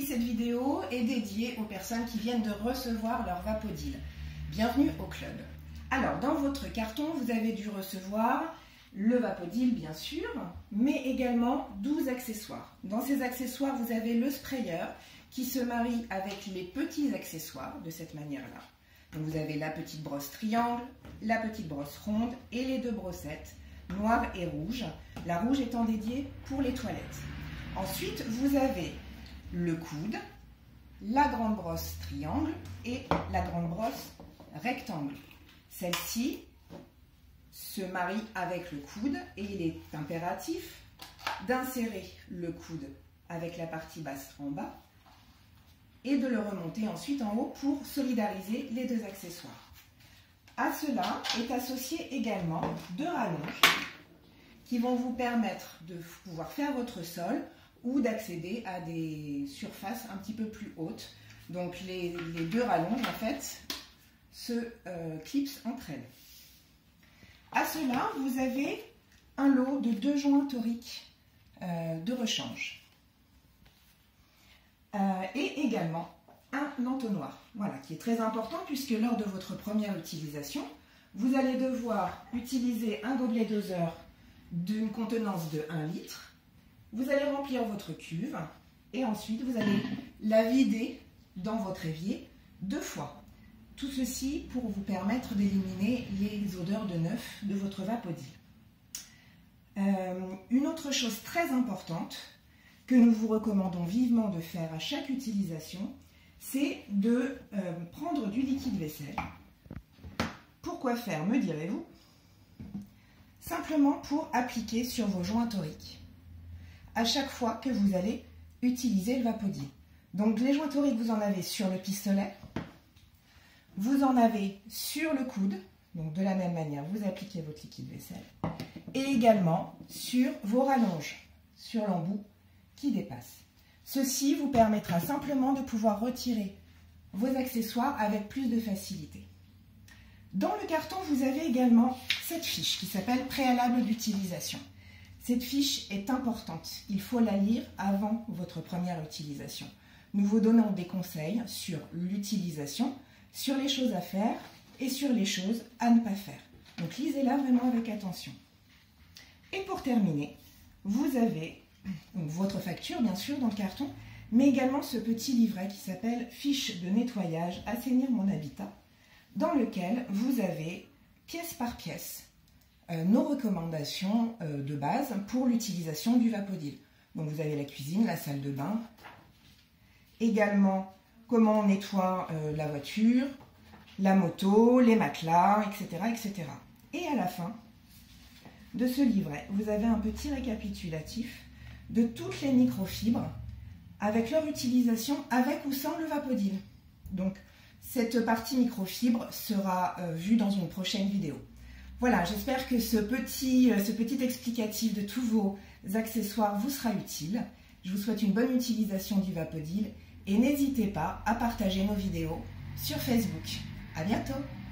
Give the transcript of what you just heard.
cette vidéo est dédiée aux personnes qui viennent de recevoir leur Vapodil. Bienvenue au club. Alors, dans votre carton, vous avez dû recevoir le Vapodil, bien sûr, mais également 12 accessoires. Dans ces accessoires, vous avez le sprayer qui se marie avec les petits accessoires de cette manière-là. Donc, vous avez la petite brosse triangle, la petite brosse ronde et les deux brossettes, noire et rouge. La rouge étant dédiée pour les toilettes. Ensuite, vous avez le coude, la grande brosse triangle et la grande brosse rectangle. Celle-ci se marie avec le coude et il est impératif d'insérer le coude avec la partie basse en bas et de le remonter ensuite en haut pour solidariser les deux accessoires. À cela est associé également deux rallonges qui vont vous permettre de pouvoir faire votre sol ou d'accéder à des surfaces un petit peu plus hautes. Donc les deux rallonges en fait se clipsent entre elles. À cela, vous avez un lot de 2 joints toriques de rechange et également un entonnoir, voilà, qui est très important puisque lors de votre première utilisation, vous allez devoir utiliser un gobelet doseur d'une contenance de 1 litre. Vous allez remplir votre cuve et ensuite vous allez la vider dans votre évier 2 fois. Tout ceci pour vous permettre d'éliminer les odeurs de neuf de votre Vapodil. Une autre chose très importante que nous vous recommandons vivement de faire à chaque utilisation, c'est de prendre du liquide vaisselle. Pourquoi faire, me direz-vous? Simplement pour appliquer sur vos joints toriques à chaque fois que vous allez utiliser le Vapodil. Donc les joints toriques, vous en avez sur le pistolet, vous en avez sur le coude, donc de la même manière, vous appliquez votre liquide vaisselle, et également sur vos rallonges, sur l'embout qui dépasse. Ceci vous permettra simplement de pouvoir retirer vos accessoires avec plus de facilité. Dans le carton, vous avez également cette fiche qui s'appelle « Préalable d'utilisation ». Cette fiche est importante, il faut la lire avant votre première utilisation. Nous vous donnons des conseils sur l'utilisation, sur les choses à faire et sur les choses à ne pas faire. Donc lisez-la vraiment avec attention. Et pour terminer, vous avez donc, votre facture bien sûr dans le carton, mais également ce petit livret qui s'appelle « Fiche de nettoyage, assainir mon habitat », dans lequel vous avez pièce par pièce nos recommandations de base pour l'utilisation du Vapodil. Donc vous avez la cuisine, la salle de bain, également comment on nettoie la voiture, la moto, les matelas, etc., etc. Et à la fin de ce livret, vous avez un petit récapitulatif de toutes les microfibres avec leur utilisation avec ou sans le Vapodil. Donc cette partie microfibre sera vue dans une prochaine vidéo. Voilà, j'espère que ce petit explicatif de tous vos accessoires vous sera utile. Je vous souhaite une bonne utilisation du Vapodil et n'hésitez pas à partager nos vidéos sur Facebook. À bientôt!